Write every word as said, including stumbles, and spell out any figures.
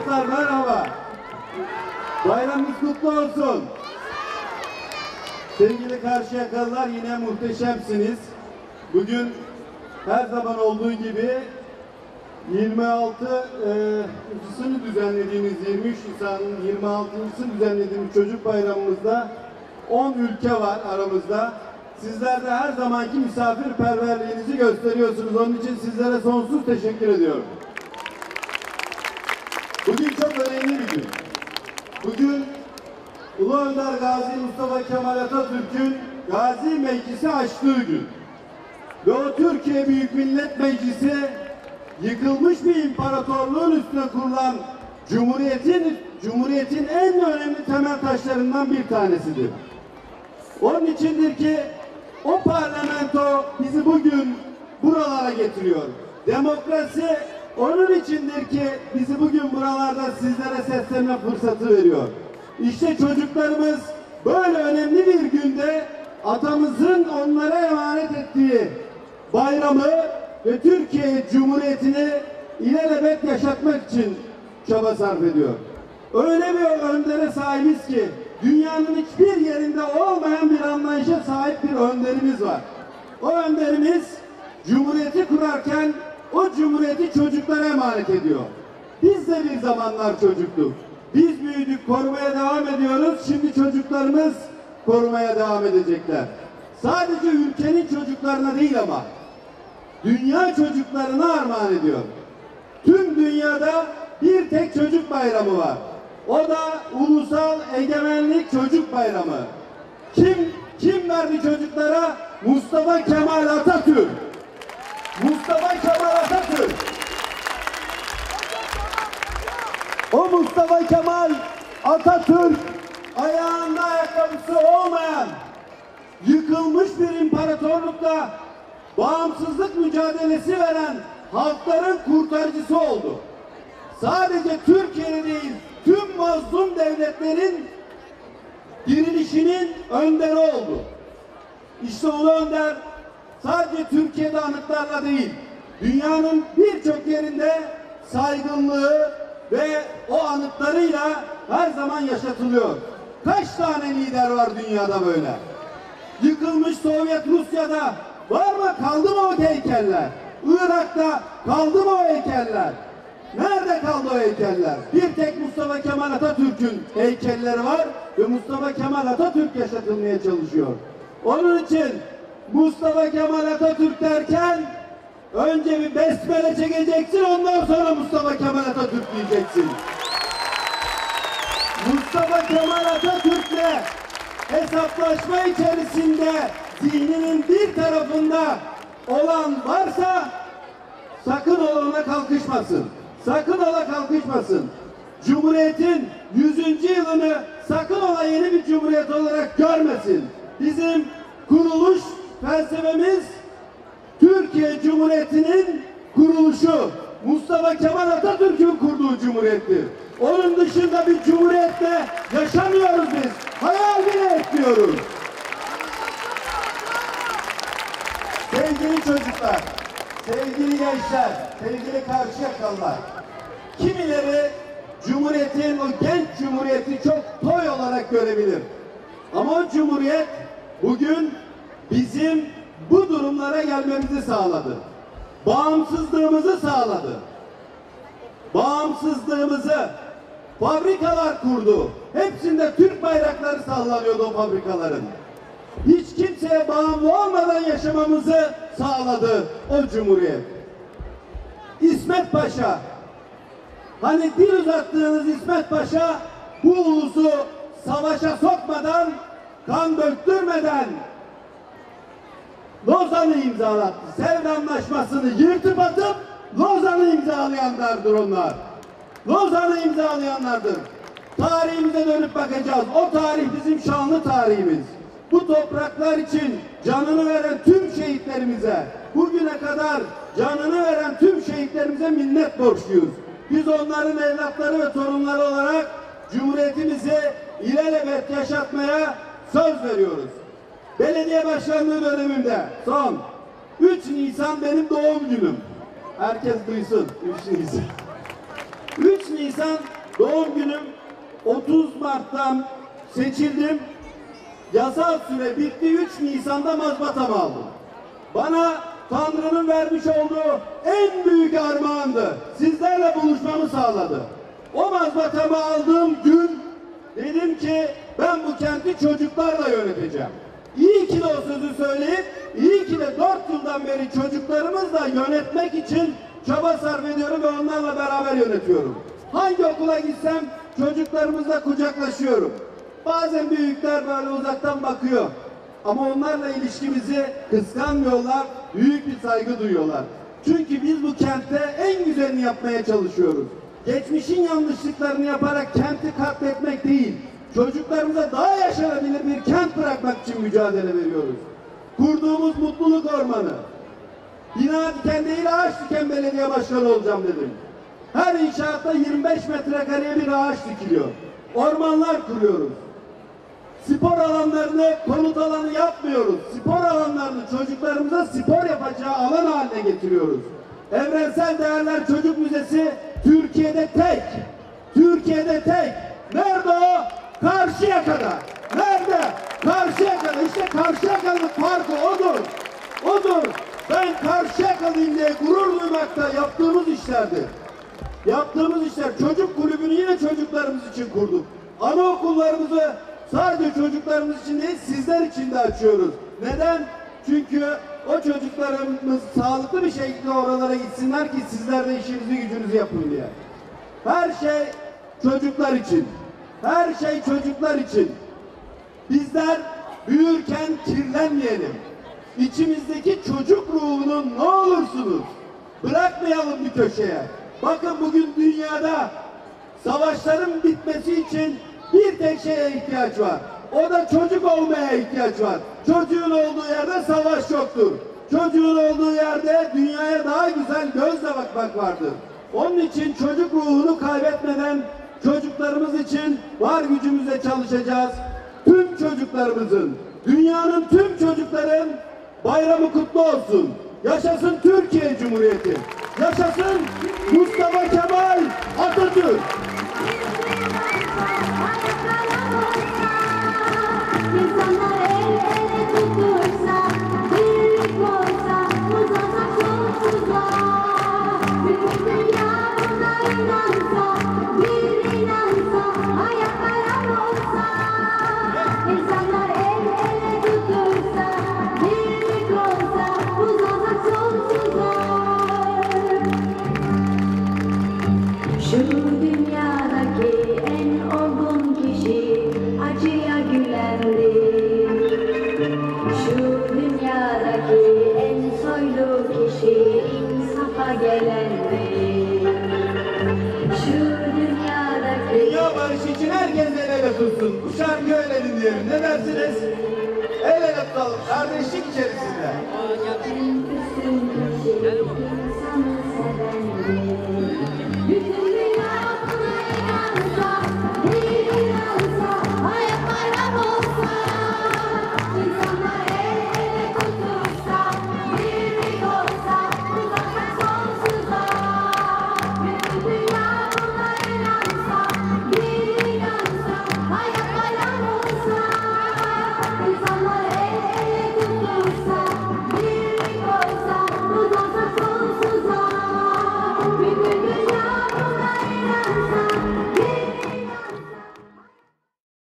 Dostlar merhaba. Bayramınız kutlu olsun. Sevgili Karşıyakalılar, yine muhteşemsiniz. Bugün her zaman olduğu gibi yirmi altısını düzenlediğimiz, yirmi üç Nisan'ın yirmi altıncısını düzenlediğimiz çocuk bayramımızda on ülke var aramızda. Sizler de her zamanki misafirperverliğinizi gösteriyorsunuz. Onun için sizlere sonsuz teşekkür ediyorum. Bugün çok önemli bir gün. Bugün Ulu Önder Gazi Mustafa Kemal Atatürk'ün Gazi Meclisi açtığı gün. Ve o Türkiye Büyük Millet Meclisi yıkılmış bir imparatorluğun üstüne kurulan Cumhuriyet'in Cumhuriyet'in en önemli temel taşlarından bir tanesidir. Onun içindir ki o parlamento bizi bugün buralara getiriyor. Demokrasi onun içindir ki bizi bugün buralarda sizlere seslenme fırsatı veriyor. İşte çocuklarımız böyle önemli bir günde atamızın onlara emanet ettiği bayramı ve Türkiye Cumhuriyeti'ni ilelebet yaşatmak için çaba sarf ediyor. Öyle bir öndere sahibiz ki dünyanın hiçbir yerinde olmayan bir anlayışa sahip bir önderimiz var. O önderimiz Cumhuriyeti kurarken o Cumhuriyeti çocuklara emanet ediyor. Biz de bir zamanlar çocuktuk. Biz büyüdük, korumaya devam ediyoruz. Şimdi çocuklarımız korumaya devam edecekler. Sadece ülkenin çocuklarına değil ama dünya çocuklarına armağan ediyor. Tüm dünyada bir tek çocuk bayramı var. O da Ulusal Egemenlik Çocuk Bayramı. Kim kim verdi çocuklara? Mustafa Kemal Atatürk. Mustafa Kemal Atatürk. O Mustafa Kemal Atatürk ayağında ayakkabısı olmayan, yıkılmış bir imparatorlukta bağımsızlık mücadelesi veren halkların kurtarıcısı oldu. Sadece Türkiye'de değil, tüm mazlum devletlerin dirilişinin önderi oldu. İşte Ulu Önder sadece Türkiye'de anıtlarla değil, dünyanın birçok yerinde saygınlığı ve o anıtlarıyla her zaman yaşatılıyor. Kaç tane lider var dünyada böyle? Yıkılmış Sovyet Rusya'da var mı, kaldı mı o heykeller? Irak'ta kaldı mı o heykeller? Nerede kaldı o heykeller? Bir tek Mustafa Kemal Atatürk'ün heykelleri var ve Mustafa Kemal Atatürk yaşatılmaya çalışıyor. Onun için Mustafa Kemal Atatürk derken önce bir besmele çekeceksin, ondan sonra Mustafa Kemal Atatürk diyeceksin. Mustafa Kemal Atatürk'le hesaplaşma içerisinde zihninin bir tarafında olan varsa sakın ona kalkışmasın. Sakın ola kalkışmasın. Cumhuriyetin yüzüncü yılını sakın ola yeni bir cumhuriyet olarak görmesin. Bizim kuruluş felsefemiz Türkiye Cumhuriyeti'nin kuruluşu. Mustafa Kemal Atatürk'ün kurduğu cumhuriyettir. Onun dışında bir cumhuriyette yaşamıyoruz biz. Hayal bile etmiyoruz. Sevgili çocuklar, sevgili gençler, sevgili Karşıyakalılar, kimileri Cumhuriyet'in, o genç Cumhuriyet'i çok toy olarak görebilir. Ama o Cumhuriyet bugün bizim bu durumlara gelmemizi sağladı. Bağımsızlığımızı sağladı. Bağımsızlığımızı fabrikalar kurdu. Hepsinde Türk bayrakları sallanıyordu o fabrikaların. Hiç kimseye bağımlı olmadan yaşamamızı sağladı o Cumhuriyet. İsmet Paşa, hani dil uzattığınız İsmet Paşa bu ulusu savaşa sokmadan, kan döktürmeden Lozan'ı imzalattı. Sevr Anlaşması'nı yırtıp atıp Lozan'ı imzalayanlardır onlar. Lozan'ı imzalayanlardır. Tarihimize dönüp bakacağız. O tarih bizim şanlı tarihimiz. Bu topraklar için canını veren tüm şehitlerimize, bugüne kadar canını veren tüm şehitlerimize minnet borçluyuz. Biz onların evlatları ve torunları olarak Cumhuriyetimizi ilelebet yaşatmaya söz veriyoruz. Belediye başkanlığı dönemimde son üç Nisan benim doğum günüm. Herkes duysun üç Nisan. üç Nisan Doğum günüm otuz Mart'tan seçildim. Yasal süre bitti. üç Nisan'da mazbatamı aldım. Bana Tanrı'nın vermiş olduğu en büyük armağandı. Sizlerle buluşmamı sağladı. O mazbatamı aldığım gün dedim ki ben bu kenti çocuklarla yöneteceğim. İyi ki de o sözü söyleyip, iyi ki de dört yıldan beri çocuklarımızla yönetmek için çaba sarf ediyorum ve onlarla beraber yönetiyorum. Hangi okula gitsem çocuklarımızla kucaklaşıyorum. Bazen büyükler böyle uzaktan bakıyor. Ama onlarla ilişkimizi kıskanmıyorlar, büyük bir saygı duyuyorlar. Çünkü biz bu kentte en güzelini yapmaya çalışıyoruz. Geçmişin yanlışlıklarını yaparak kenti katletmek değil, çocuklarımıza daha yaşanabilir bir kent bırakmak için mücadele veriyoruz. Kurduğumuz mutluluk ormanı, bina diken değil ağaç diken belediye başkanı olacağım dedim. Her inşaatta yirmi beş metrekareye bir ağaç dikiliyor. Ormanlar kuruyoruz. Spor alanlarını konut alanı yapmıyoruz. Spor alanlarını çocuklarımıza spor yapacağı alan haline getiriyoruz. Evrensel Değerler Çocuk Müzesi Türkiye'de tek. Türkiye'de tek. Nerede o? Karşıyaka'da. Nerede? Karşıyaka'da. İşte Karşıyaka'nın farkı odur. Odur. Ben Karşıyakalıyım diye gurur duymakta yaptığımız işlerdi. Yaptığımız işler, çocuk kulübünü yine çocuklarımız için kurduk. Anaokullarımızı sadece çocuklarımız için değil, sizler için de açıyoruz. Neden? Çünkü o çocuklarımız sağlıklı bir şekilde oralara gitsinler ki sizler de işinizi gücünüzü yapın diye. Her şey çocuklar için. Her şey çocuklar için. Bizler büyürken kirlenmeyelim. İçimizdeki çocuk ruhunu ne olursunuz bırakmayalım bir köşeye. Bakın bugün dünyada savaşların bitmesi için bir tek şeye ihtiyaç var. O da çocuk olmaya ihtiyaç var. Çocuğun olduğu yerde savaş yoktur. Çocuğun olduğu yerde dünyaya daha güzel gözle bakmak vardır. Onun için çocuk ruhunu kaybetmeden çocuklarımız için var gücümüzle çalışacağız. Tüm çocuklarımızın, dünyanın tüm çocukların bayramı kutlu olsun. Yaşasın Türkiye Cumhuriyeti. Yaşasın Mustafa Kemal Atatürk. İnsanlar el ele tutuşsa, birlik olsa, uzasak sonsuzluğa. Bütün dünya buna inansa, bir inansa, ayaklara olsa. İnsanlar el ele tutuşsa, birlik olsa, uzasak sonsuzluğa. Şu dünyadaki en olgun kişi acıya gülendi. Şu dünyadaki en soylu kişi insafa gelendi. Şu dünyadaki Dünya barışı için herkes el ele tutsun. Bu şarkıyı öyle dinleyelim. Ne dersiniz? El ele tutalım. Kardeşlik içerisinde. en üstün kişi insanı sevendi.